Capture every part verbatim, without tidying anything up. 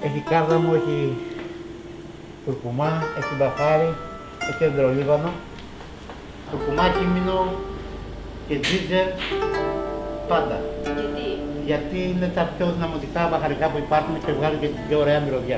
Έχει κάρδαμο, έχει κουρκουμά, έχει μπαχάρι, έχει ενδρολίβανο, κουρκουμά, κίμινο και τζίτζερ πάντα. Γιατί? Γιατί είναι τα πιο δυναμωτικά μπαχαρικά που υπάρχουν και βγάλουν και την πιο ωραία μυρωδιά.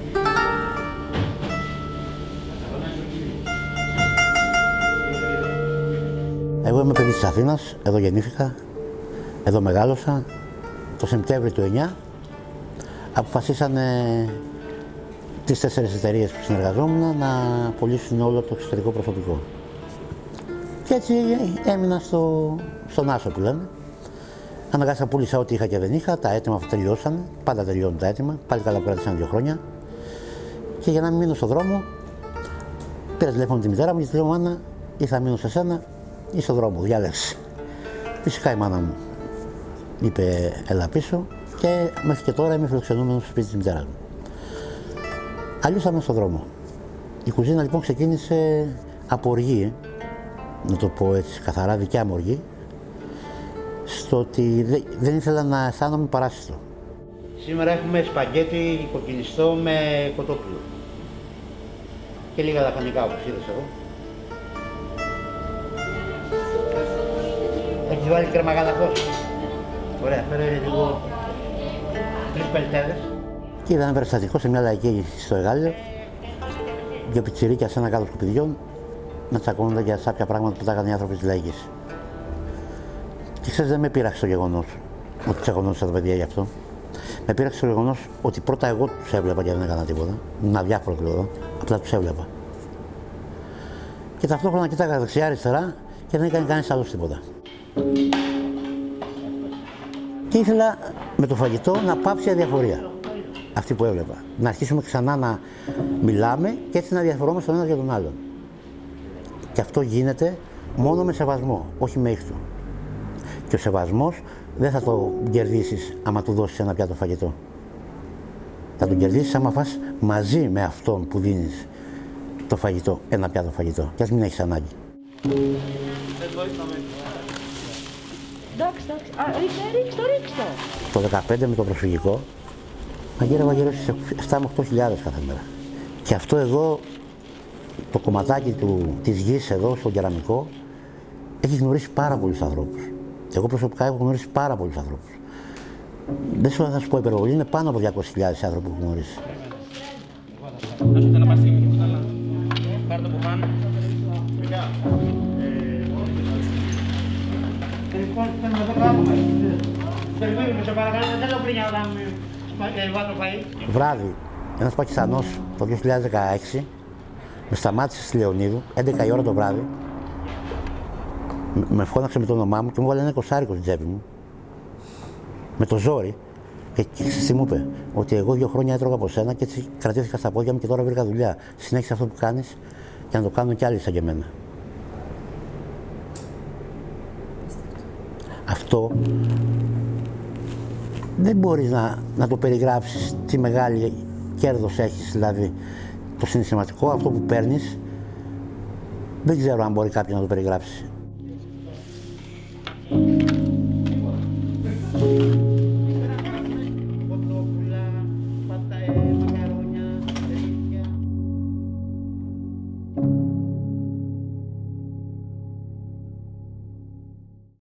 Εγώ είμαι παιδί της Αθήνας, εδώ γεννήθηκα, εδώ μεγάλωσα. Το Σεπτέμβριο του εννιά αποφασίσανε τις τέσσερις εταιρείες που συνεργαζόμουν να πωλήσουν όλο το εξωτερικό προσωπικό. Και έτσι έμεινα στο, στον Άσο που λένε. Αναγκάστηκα, πούλησα ό,τι είχα και δεν είχα, τα έτοιμα τελειώσανε, πάντα τελειώνουν τα έτοιμα, πάλι καλά που κράτησαν δύο χρόνια. Και για να μην μείνω στον δρόμο, πήρα τηλέφωνο τη μητέρα μου και τη λέω: Μάνα, ή θα μείνω σε σένα ή στον δρόμο, διάλεξε. Φυσικά η μάνα μου είπε: Έλα πίσω, και μέχρι και τώρα είμαι φιλοξενούμενος στο σπίτι της μητέρας μου. Αλλιώς θα ήμουν στον δρόμο. Η κουζίνα λοιπόν ξεκίνησε από οργή, να το πω έτσι καθαρά, δικιά μου οργή, στο ότι δεν ήθελα να αισθάνομαι παράσιτο. Σήμερα έχουμε σπαγκέτι κοκκινιστό με κοτόπουλο και λίγα λαχανικά όπως είδες εδώ. Έχεις βάλει κρέμα γάλακτος. Ωραία, φέρε λίγο τρεις πελτέδες. Και είδα ένα περιστατικό σε μια λαϊκή στο Εγάλιο, δύο πιτσιρίκια σε ένα κάτω σκουπιδιών να τσακώνονται για σάπια πράγματα που τα έκαναν οι άνθρωποι της λαϊκής. Και ξέρεις, δεν με πείραξε το γεγονός ότι τσακωνόντουσαν τα παιδιά γι' αυτό. Με πείραξε το γεγονός ότι πρώτα εγώ τους έβλεπα και δεν έκανα τίποτα. Ήμουν αδιάφορο εδώ, απλά τους έβλεπα. Και ταυτόχρονα κοίταγα δεξιά-αριστερά και δεν έκανε κανείς άλλος τίποτα. Και ήθελα με το φαγητό να πάψει η αδιαφορία. Αυτή που έβλεπα. Να αρχίσουμε ξανά να μιλάμε και έτσι να διαφορόμαστε τον ένα για τον άλλον. Και αυτό γίνεται μόνο με σεβασμό, όχι με ήχτο. Και ο σεβασμός δεν θα το κερδίσεις άμα του δώσεις ένα πιάτο φαγητό. Θα τον κερδίσεις άμα φας μαζί με αυτόν που δίνεις το φαγητό, ένα πιάτο φαγητό. Και ας μην έχεις ανάγκη. Εντάξει, εντάξει. Α, ρίξτε, ρίξτε, ρίξτε. Το δεκαπέντε με το προσφυγικό μαγείρευα γύρω στις επτά με οκτώ χιλιάδες κάθε μέρα. Και αυτό εδώ, το κομματάκι του, της γης εδώ στο κεραμικό, έχει γνωρίσει πάρα πολλούς ανθρώπους. Εγώ προσωπικά έχω γνωρίσει πάρα πολλούς ανθρώπους. Δεν σου θα σου πω υπερβολή, είναι πάνω από διακόσιες χιλιάδες άνθρωποι που έχω γνωρίσει. Πάρ' το που πάνω. Λοιπόν, θέλουμε να το κάνουμε. Περιμένουμε, σε παρακαλώ, δεν το πριν να βάλω φαΐ. Βράδυ, ένας Πακιστανός το δύο χιλιάδες δεκαέξι με σταμάτησε στη Λεωνίδου, έντεκα η ώρα το βράδυ, με φώναξε με το όνομά μου και μου βάλε ένα εικοσάρικο στην τσέπη μου, με το ζόρι, και τι μου είπε, ότι εγώ δύο χρόνια έτρωγα από σένα και έτσι κρατήθηκα στα πόδια μου και τώρα βρήκα δουλειά. Συνέχισε αυτό που κάνεις για να το κάνουν κι άλλοι σαν και εμένα. Αυτό δεν μπορείς να, να το περιγράψεις τι μεγάλη κέρδος έχεις, δηλαδή το συναισθηματικό, αυτό που παίρνεις, δεν ξέρω αν μπορεί κάποιος να το περιγράψει.